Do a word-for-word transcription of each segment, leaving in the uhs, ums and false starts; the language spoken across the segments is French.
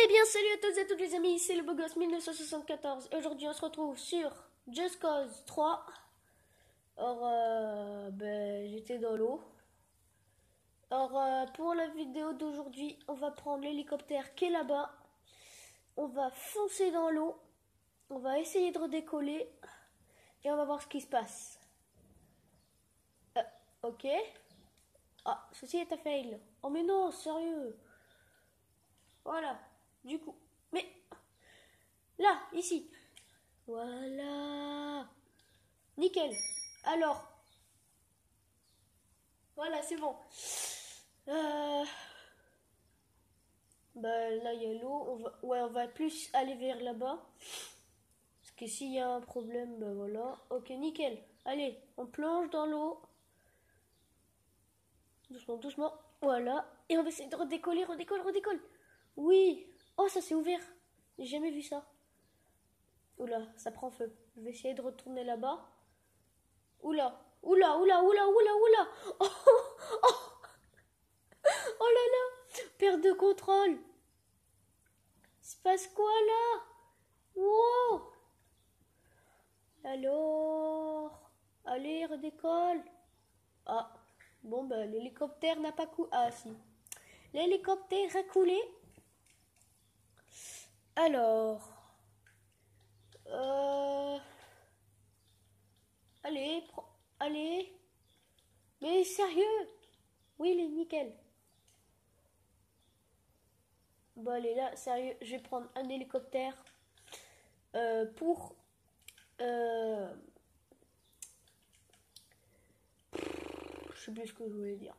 Eh bien, salut à tous et à toutes les amis, c'est le beau gosse mille neuf cent soixante-quatorze et aujourd'hui on se retrouve sur Just Cause trois. Or, euh, ben, j'étais dans l'eau. Or, euh, pour la vidéo d'aujourd'hui, on va prendre l'hélicoptère qui est là-bas. On va foncer dans l'eau. On va essayer de redécoller et on va voir ce qui se passe. Euh, ok. Ah, ceci est un fail. Oh mais non, sérieux. Voilà, du coup. Mais, là, ici. Voilà. Nickel. Alors. Voilà, c'est bon. Euh... Bah, là, il y a l'eau. On va... Ouais, on va plus aller vers là-bas. Parce que s'il y a un problème, bah voilà. Ok, nickel. Allez, on plonge dans l'eau. Doucement, doucement. Voilà. Et on va essayer de redécoller, redécolle, redécolle. Oui. Oh, ça s'est ouvert. J'ai jamais vu ça. Oula, ça prend feu. Je vais essayer de retourner là-bas. Oula, oula, oula, oula, oula, oula. Oh, oh, oh là là. Perte de contrôle. Il se passe quoi là? Wow. Alors, allez, redécolle. Ah, bon, ben, l'hélicoptère n'a pas coulé. Ah, si. L'hélicoptère a coulé. Alors, euh... allez, pro... allez. Mais sérieux? Oui, il est nickel. Bon, allez, là, sérieux, je vais prendre un hélicoptère euh, pour... Euh... Je sais plus ce que je voulais dire.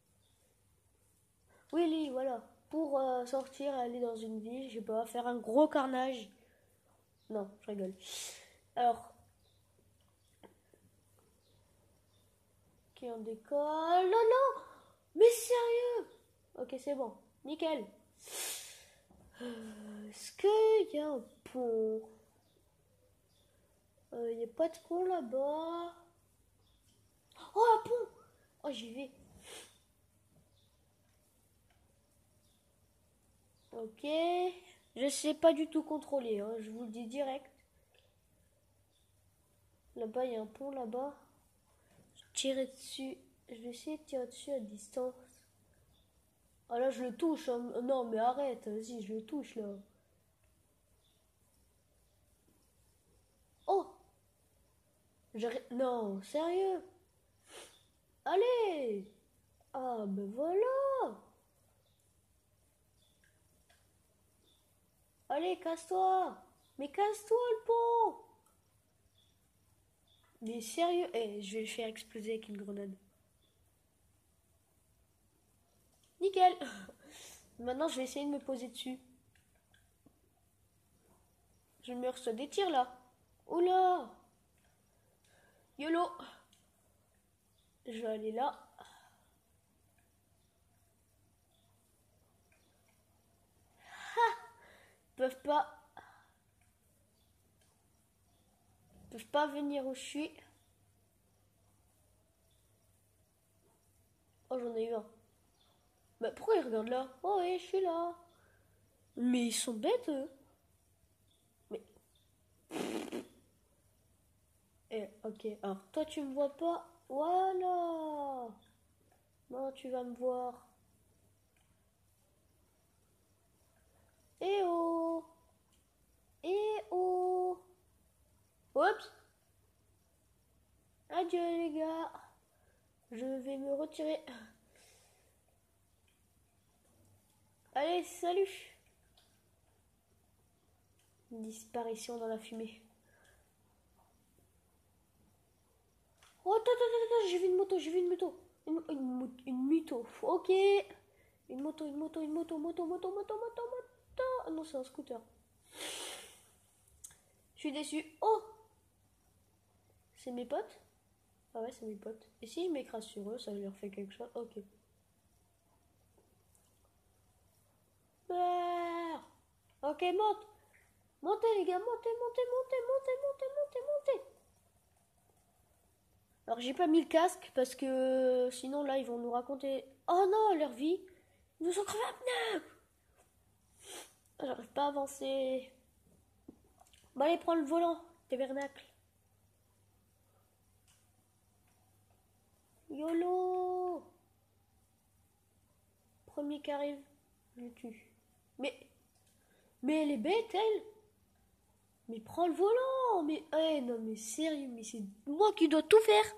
Oui, oui, voilà. Pour euh, sortir, aller dans une ville, je sais pas, faire un gros carnage. Non, je rigole. Alors. Ok, on décolle. Non, non. Mais sérieux. Ok, c'est bon. Nickel. Euh, Est-ce qu'il y a un pont? Il euh, n'y a pas de pont là-bas. Oh, un pont. Oh, j'y vais. Ok. Je sais pas du tout contrôler, hein, je vous le dis direct. Là-bas, il y a un pont là-bas. Je tirerai dessus. Je vais essayer de tirer dessus à distance. Ah là, je le touche. Hein. Non, mais arrête. Vas-y, je le touche là. Oh. Non, sérieux. Allez. Ah, ben voilà. Allez, casse-toi. Mais casse-toi le pont. Mais sérieux. Eh, je vais le faire exploser avec une grenade. Nickel. Maintenant, je vais essayer de me poser dessus. Je me reçois des tirs là. Oula. YOLO. Je vais aller là. Ha. Ils peuvent pas. Ils peuvent pas venir où je suis. Oh, j'en ai eu un. Bah, pourquoi ils regardent là? Oh, oui, je suis là. Mais ils sont bêtes, eux. Mais. Eh, ok. Alors, toi, tu me vois pas. Voilà. Non, tu vas me voir. Eh oh. Eh oh. Oups. Adieu, les gars. Je vais me retirer. Allez, salut. Disparition dans la fumée. Oh, attends, attends, attends, j'ai vu une moto, j'ai vu une moto. Une, une, une moto, ok. Une moto, une moto, une moto, moto, moto, moto, moto, moto. Ah non, c'est un scooter. Je suis déçu. Oh. C'est mes potes? Ah ouais, c'est mes potes. Et si je m'écrase sur eux, ça leur fait quelque chose? Ok. Ah. Ok, monte. Montez les gars, montez, montez, montez, montez, montez, montez, montez. Alors j'ai pas mis le casque parce que sinon là ils vont nous raconter. Oh non, leur vie. Ils nous ont crevés à pneus. j'arrive pas à avancer. Bon, allez, prends le volant, tabernacle. YOLO! Premier qui arrive, je le tue. Mais, mais elle est bête, elle! Mais prends le volant! Mais, hey, non, mais sérieux, mais c'est moi qui dois tout faire!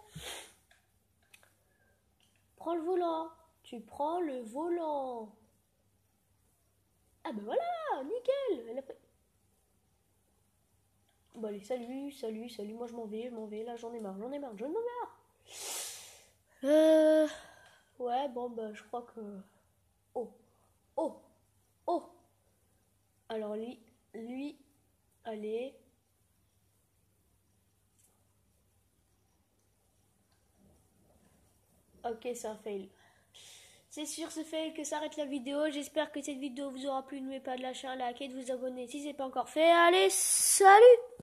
Prends le volant! Tu prends le volant! Ah ben voilà, nickel! Elle a fait... Bon allez, salut, salut, salut, moi je m'en vais, je m'en vais, là j'en ai marre, j'en ai marre, j'en ai marre! Euh... Ouais, bon bah je crois que... Oh! Oh! Oh! Alors lui, lui, allez... Ok, c'est un fail. C'est sur ce fail que s'arrête la vidéo. J'espère que cette vidéo vous aura plu. N'oubliez pas de lâcher un like et de vous abonner si ce n'est pas encore fait. Allez, salut!